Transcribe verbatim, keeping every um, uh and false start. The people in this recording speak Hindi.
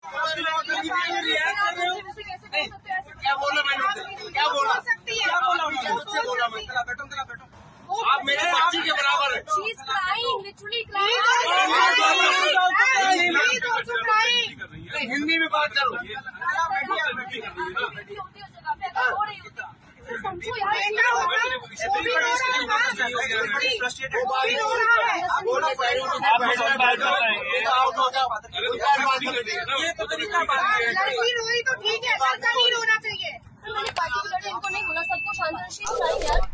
क्या बोला मैंने? क्या बोला? क्या बोला? मुझसे बोला मैं? बैठो बैठो। आप मेरे बच्ची के बराबर है। हिंदी में बात करो। रोई तो ठीक है, ऐसा नहीं रोना चाहिए। मैंने पार्टी इनको नहीं बोला, सबको शांति से